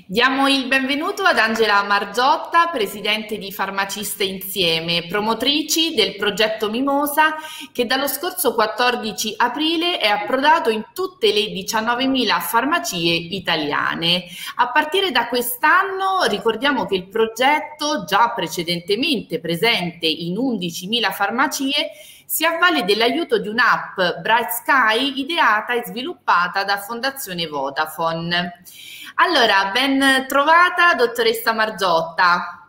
Diamo il benvenuto ad Angela Margiotta, presidente di Farmaciste Insieme, promotrici del progetto Mimosa, che dallo scorso 14 aprile è approdato in tutte le 19.000 farmacie italiane. A partire da quest'anno ricordiamo che il progetto, già precedentemente presente in 11.000 farmacie, si avvale dell'aiuto di un'app Bright Sky ideata e sviluppata da Fondazione Vodafone. Allora, ben trovata dottoressa Margiotta.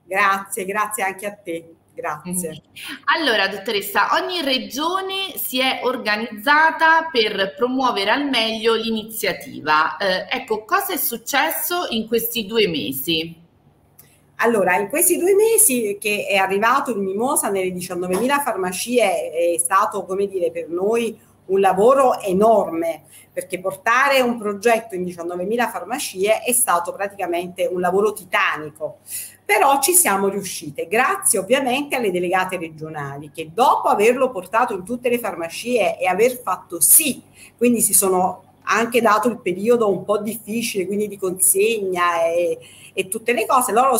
Grazie anche a te. Grazie. Allora, dottoressa, ogni regione si è organizzata per promuovere al meglio l'iniziativa. Ecco, cosa è successo in questi 2 mesi? Allora, in questi 2 mesi che è arrivato il Mimosa nelle 19.000 farmacie è stato, come dire, per noi un lavoro enorme, perché portare un progetto in 19.000 farmacie è stato praticamente un lavoro titanico. Però ci siamo riuscite, grazie ovviamente alle delegate regionali che dopo averlo portato in tutte le farmacie e aver fatto sì, quindi si sono anche dato il periodo un po' difficile, quindi di consegna e tutte le cose, loro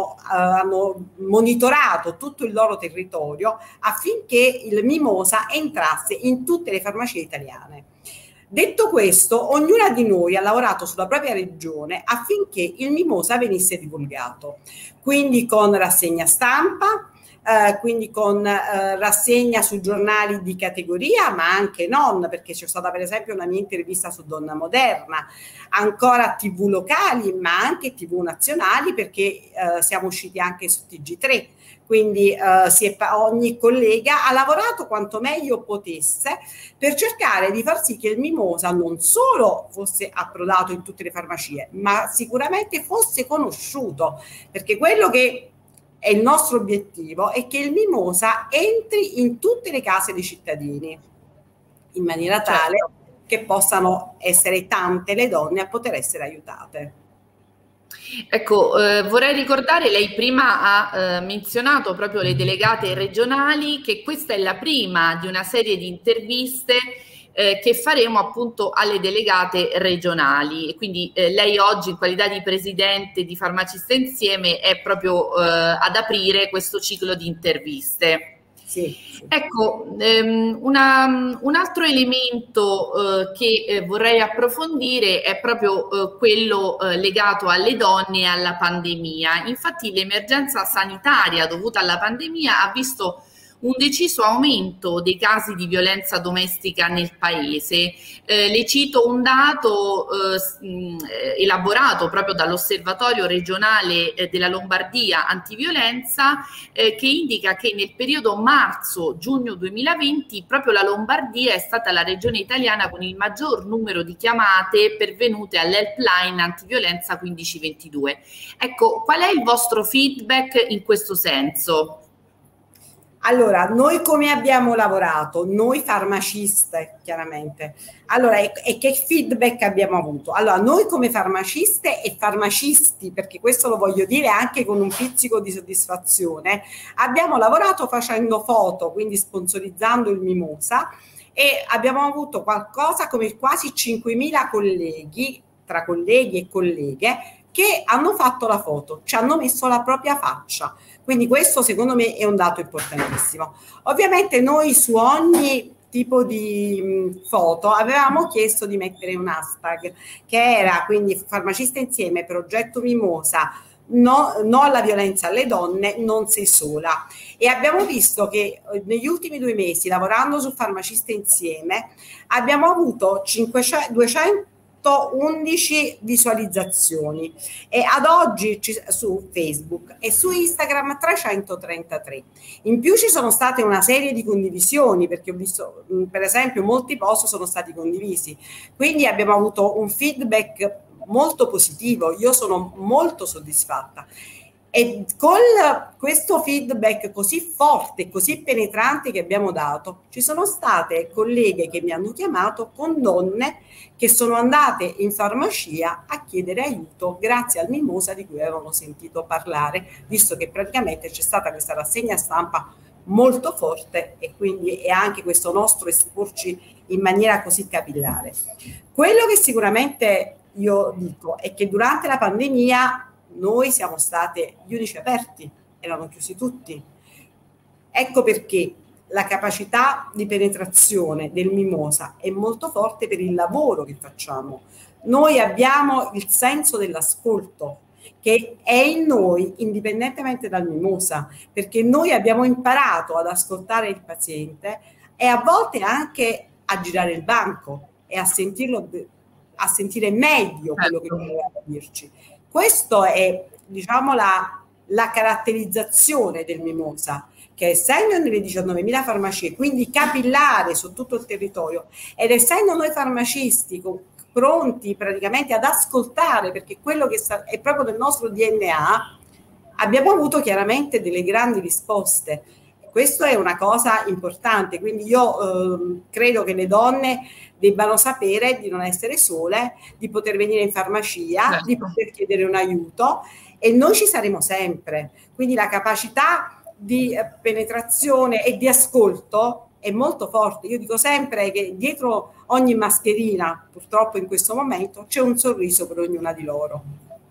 hanno monitorato tutto il loro territorio affinché il Mimosa entrasse in tutte le farmacie italiane. Detto questo, ognuna di noi ha lavorato sulla propria regione affinché il Mimosa venisse divulgato, quindi con rassegna stampa, quindi con rassegna sui giornali di categoria, ma anche non, perché c'è stata per esempio una mia intervista su Donna Moderna, ancora TV locali, ma anche TV nazionali, perché siamo usciti anche su TG3. Quindi ogni collega ha lavorato quanto meglio potesse per cercare di far sì che il Mimosa non solo fosse approdato in tutte le farmacie, ma sicuramente fosse conosciuto, perché quello che è il nostro obiettivo è che il Mimosa entri in tutte le case dei cittadini, in maniera tale che possano essere tante le donne a poter essere aiutate. Ecco, vorrei ricordare, lei prima ha menzionato proprio le delegate regionali, che questa è la prima di una serie di interviste che faremo appunto alle delegate regionali, e quindi lei oggi in qualità di presidente di Farmaciste Insieme è proprio ad aprire questo ciclo di interviste. Sì. Ecco, un altro elemento che vorrei approfondire è proprio quello legato alle donne e alla pandemia. Infatti l'emergenza sanitaria dovuta alla pandemia ha visto un deciso aumento dei casi di violenza domestica nel paese. Le cito un dato elaborato proprio dall'Osservatorio regionale della Lombardia antiviolenza che indica che nel periodo marzo-giugno 2020 proprio la Lombardia è stata la regione italiana con il maggior numero di chiamate pervenute all'helpline antiviolenza 1522. Ecco, qual è il vostro feedback in questo senso? Allora, noi come abbiamo lavorato? Noi farmaciste, chiaramente. Allora, e che feedback abbiamo avuto? Allora, noi come farmaciste e farmacisti, perché questo lo voglio dire anche con un pizzico di soddisfazione, abbiamo lavorato facendo foto, quindi sponsorizzando il Mimosa, e abbiamo avuto qualcosa come quasi 5.000 colleghi, tra colleghi e colleghe, che hanno fatto la foto, ci hanno messo la propria faccia. Quindi questo secondo me è un dato importantissimo. Ovviamente noi su ogni tipo di foto avevamo chiesto di mettere un hashtag che era quindi Farmaciste Insieme, progetto Mimosa, no alla violenza alle donne, non sei sola. E abbiamo visto che negli ultimi 2 mesi lavorando su Farmaciste Insieme abbiamo avuto 211 visualizzazioni e ad oggi su Facebook e su Instagram 333. In più ci sono state una serie di condivisioni, perché ho visto per esempio molti post sono stati condivisi, quindi abbiamo avuto un feedback molto positivo. Io sono molto soddisfatta. E con questo feedback così forte, così penetrante che abbiamo dato, ci sono state colleghe che mi hanno chiamato con donne che sono andate in farmacia a chiedere aiuto grazie al Mimosa di cui avevano sentito parlare, visto che praticamente c'è stata questa rassegna stampa molto forte e quindi è anche questo nostro esporci in maniera così capillare. Quello che sicuramente io dico è che durante la pandemia noi siamo stati gli unici aperti, erano chiusi tutti. Ecco perché la capacità di penetrazione del Mimosa è molto forte per il lavoro che facciamo. Noi abbiamo il senso dell'ascolto che è in noi indipendentemente dal Mimosa, perché noi abbiamo imparato ad ascoltare il paziente e a volte anche a girare il banco e a sentirlo, a sentire meglio quello che voleva dirci. Questo è, diciamo, la caratterizzazione del Mimosa, che essendo nelle 19.000 farmacie, quindi capillare su tutto il territorio, ed essendo noi farmacisti pronti praticamente ad ascoltare, perché quello che è proprio del nostro DNA, abbiamo avuto chiaramente delle grandi risposte. Questo è una cosa importante, quindi io credo che le donne debbano sapere di non essere sole, di poter venire in farmacia, di poter chiedere un aiuto, e noi ci saremo sempre. Quindi la capacità di penetrazione e di ascolto è molto forte. Io dico sempre che dietro ogni mascherina, purtroppo in questo momento, c'è un sorriso per ognuna di loro.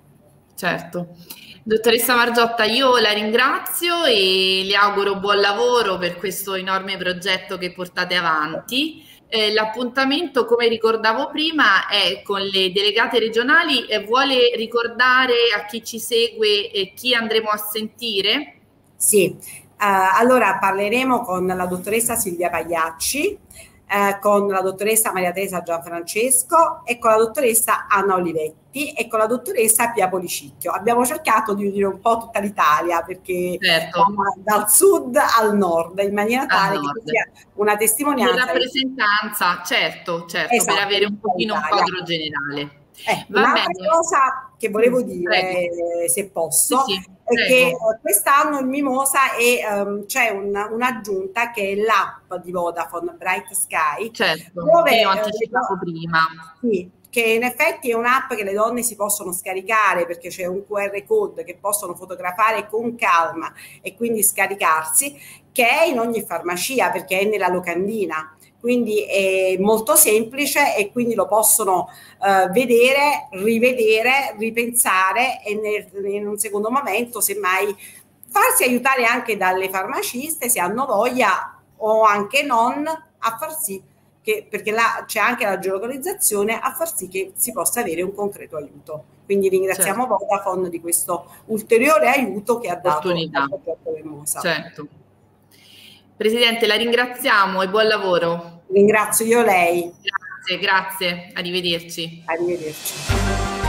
Certo. Dottoressa Margiotta, io la ringrazio e le auguro buon lavoro per questo enorme progetto che portate avanti. L'appuntamento, come ricordavo prima, è con le delegate regionali. Vuole ricordare a chi ci segue chi andremo a sentire? Sì, allora parleremo con la dottoressa Silvia Pagliacci, con la dottoressa Maria Teresa Gianfrancesco e con la dottoressa Anna Olivetti e con la dottoressa Pia Policicchio. Abbiamo cercato di unire un po' tutta l'Italia, perché dal sud al nord, in maniera tale che sia una testimonianza. Una rappresentanza, certo, esatto, per avere un pochino un quadro generale. Un'altra cosa che volevo dire, se posso, è che quest'anno il Mimosa c'è un'aggiunta che è l'app di Vodafone, Bright Sky, dove io ho anticipato prima. Sì, che in effetti è un'app che le donne si possono scaricare, perché c'è un QR code che possono fotografare con calma e quindi scaricarsi, che è in ogni farmacia perché è nella locandina. Quindi è molto semplice e quindi lo possono vedere, rivedere, ripensare e in un secondo momento, semmai, farsi aiutare anche dalle farmaciste se hanno voglia o anche non, a far sì che, perché là c'è anche la geolocalizzazione, a far sì che si possa avere un concreto aiuto. Quindi ringraziamo Vodafone di questo ulteriore aiuto che ha dato al progetto Mimosa. Certo. Presidente, la ringraziamo e buon lavoro. Ringrazio io lei. Grazie, arrivederci. Arrivederci.